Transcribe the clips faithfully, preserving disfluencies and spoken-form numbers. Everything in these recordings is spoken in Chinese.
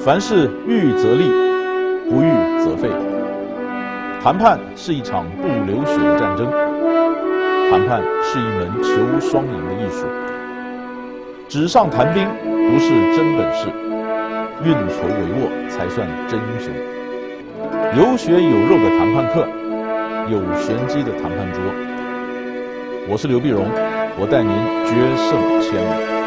凡事预则立，不预则废。谈判是一场不流血的战争，谈判是一门求双赢的艺术。纸上谈兵不是真本事，运筹帷幄才算真英雄。有血有肉的谈判课，有玄机的谈判桌。我是刘碧荣，我带您决胜千里。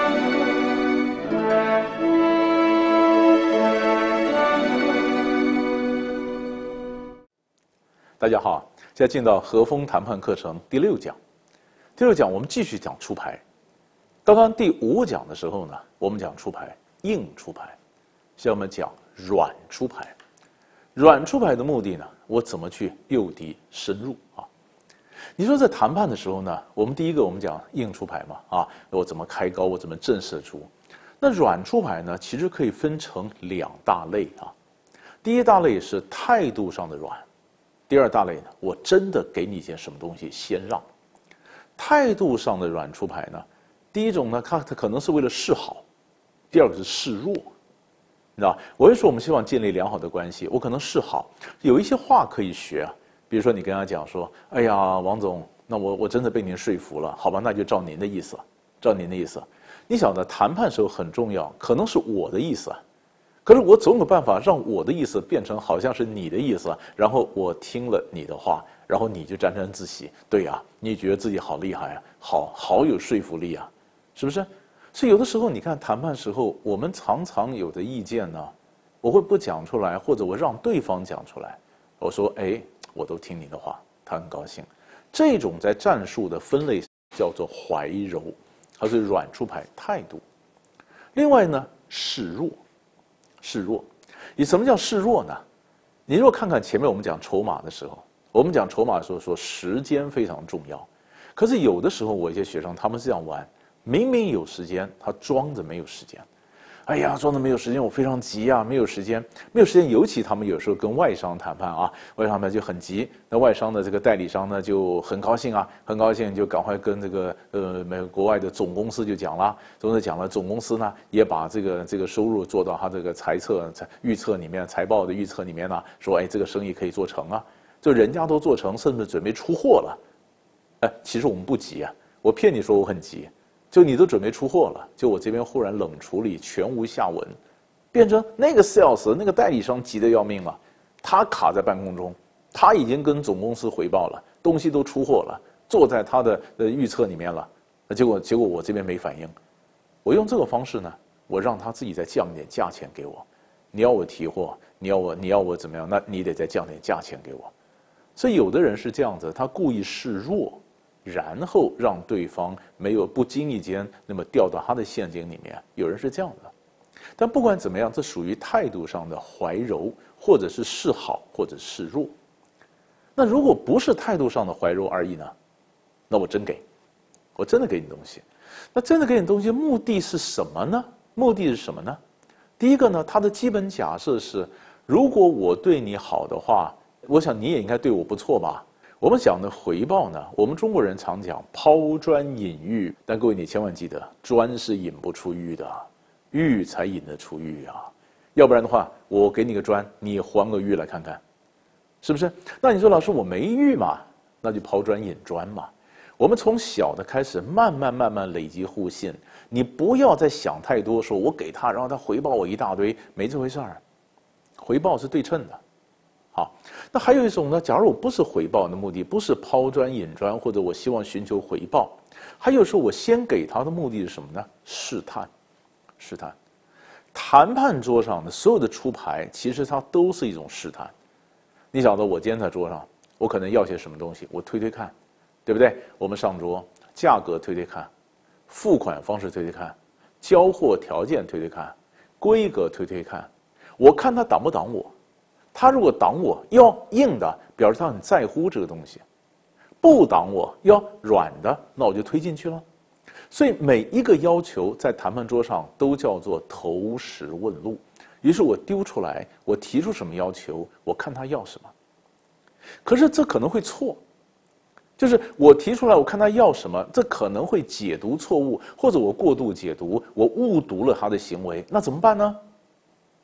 大家好，现在进到和风谈判课程第六讲。第六讲我们继续讲出牌。刚刚第五讲的时候呢，我们讲出牌，硬出牌。现在我们讲软出牌。软出牌的目的呢，我怎么去诱敌深入啊？你说在谈判的时候呢，我们第一个我们讲硬出牌嘛，啊，我怎么开高，我怎么震慑出？那软出牌呢，其实可以分成两大类啊。第一大类是态度上的软。第二大类呢，我真的给你一件什么东西，先让。态度上的软出牌呢，第一种呢，它它可能是为了示好；第二个是示弱，你知道？我会说我们希望建立良好的关系，我可能示好，有一些话可以学啊，比如说你跟他讲说：“哎呀，王总，那我我真的被您说服了，好吧，那就照您的意思，照您的意思。”你晓得谈判时候很重要，可能是我的意思啊。可是我总有办法让我的意思变成好像是你的意思，然后我听了你的话，然后你就沾沾自喜，对呀、啊，你觉得自己好厉害啊，好好有说服力啊，是不是？所以有的时候你看谈判时候，我们常常有的意见呢，我会不讲出来，或者我让对方讲出来，我说哎，我都听你的话，他很高兴。这种在战术的分类叫做怀柔，它是软出牌态度。另外呢，示弱。示弱，你什么叫示弱呢？你若看看前面我们讲筹码的时候，我们讲筹码的时候说时间非常重要，可是有的时候我一些学生他们是这样玩，明明有时间，他装着没有时间。哎呀，装着没有时间，我非常急啊，没有时间，没有时间。尤其他们有时候跟外商谈判啊，外商谈判就很急，那外商的这个代理商呢就很高兴啊，很高兴就赶快跟这个呃美国外的总公司就讲了，总是讲了，总公司呢也把这个这个收入做到他这个财测财预测里面，财报的预测里面呢，说哎这个生意可以做成啊，就人家都做成，甚至准备出货了，哎，其实我们不急啊，我骗你说我很急。就你都准备出货了，就我这边忽然冷处理，全无下文，变成那个 sales 那个代理商急得要命了，他卡在半空中，他已经跟总公司回报了，东西都出货了，坐在他的呃预测里面了，那结果结果我这边没反应，我用这个方式呢，我让他自己再降点价钱给我，你要我提货，你要我你要我怎么样，那你得再降点价钱给我，所以有的人是这样子，他故意示弱。然后让对方没有不经意间那么掉到他的陷阱里面，有人是这样的。但不管怎么样，这属于态度上的怀柔，或者是示好，或者示弱。那如果不是态度上的怀柔而已呢？那我真给，我真的给你东西。那真的给你东西，目的是什么呢？目的是什么呢？第一个呢，它的基本假设是，如果我对你好的话，我想你也应该对我不错吧。我们讲的回报呢，我们中国人常讲抛砖引玉，但各位你千万记得，砖是引不出玉的，玉才引得出玉啊。要不然的话，我给你个砖，你还个玉来看看，是不是？那你说老师我没玉嘛，那就抛砖引砖嘛。我们从小的开始，慢慢慢慢累积互信，你不要再想太多，说我给他，然后他回报我一大堆，没这回事儿。回报是对称的。好，那还有一种呢，假如我不是回报的目的，不是抛砖引砖，或者我希望寻求回报，还有时候我先给他的目的是什么呢？试探，试探。谈判桌上的所有的出牌，其实它都是一种试探。你晓得，我今天在桌上，我可能要些什么东西，我推推看，对不对？我们上桌，价格推推看，付款方式推推看，交货条件推推看，规格推推看，我看他挡不挡我。他如果挡我，要硬的，表示他很在乎这个东西；不挡我，要软的，那我就推进去了。所以每一个要求在谈判桌上都叫做投石问路。于是我丢出来，我提出什么要求，我看他要什么。可是这可能会错，就是我提出来，我看他要什么，这可能会解读错误，或者我过度解读，我误读了他的行为，那怎么办呢？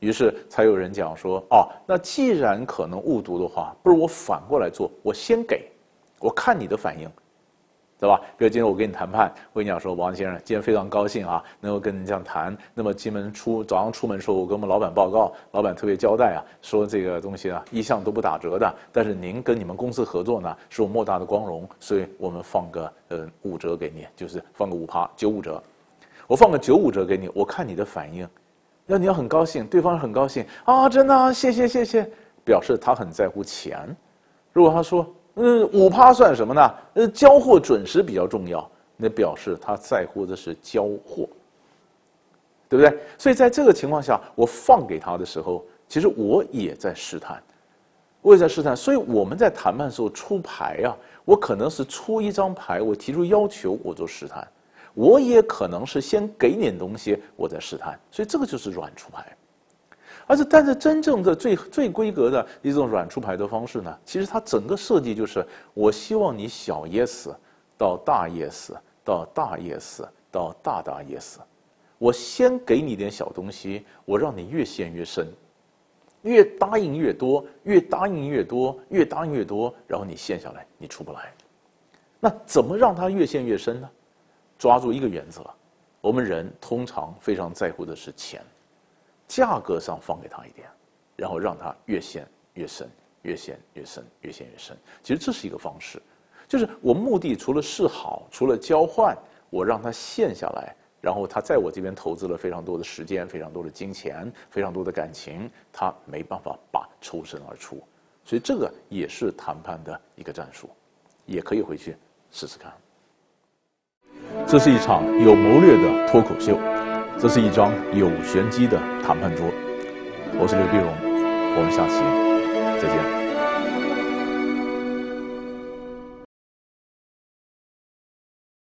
于是才有人讲说，哦，那既然可能误读的话，不如我反过来做，我先给，我看你的反应，对吧？比如今天我跟你谈判，我跟你讲说，王先生，今天非常高兴啊，能够跟你这样谈。那么进门出早上出门的时候，我跟我们老板报告，老板特别交代啊，说这个东西啊一向都不打折的，但是您跟你们公司合作呢，是我莫大的光荣，所以我们放个呃五折给你，就是放个五趴九五折，我放个九五折给你，我看你的反应。要你要很高兴，对方很高兴啊，真的、啊，谢谢谢谢，表示他很在乎钱。如果他说，嗯，五趴算什么呢？呃，交货准时比较重要，那表示他在乎的是交货，对不对？所以在这个情况下，我放给他的时候，其实我也在试探，我也在试探。所以我们在谈判的时候出牌啊，我可能是出一张牌，我提出要求，我做试探。我也可能是先给你点东西，我再试探，所以这个就是软出牌。而且，但是真正的最最规格的一种软出牌的方式呢，其实它整个设计就是，我希望你小 yes 到大 yes 到大 yes 到大大 yes， 我先给你点小东西，我让你越陷越深，越答应越多，越答应越多，越答应越多，然后你陷下来，你出不来。那怎么让它越陷越深呢？抓住一个原则，我们人通常非常在乎的是钱，价格上放给他一点，然后让他越陷越深，越陷越深，越陷越深。其实这是一个方式，就是我目的除了示好，除了交换，我让他陷下来，然后他在我这边投资了非常多的时间、非常多的金钱、非常多的感情，他没办法把抽身而出。所以这个也是谈判的一个战术，也可以回去试试看。这是一场有谋略的脱口秀，这是一张有玄机的谈判桌。我是刘碧荣，我们下期再见。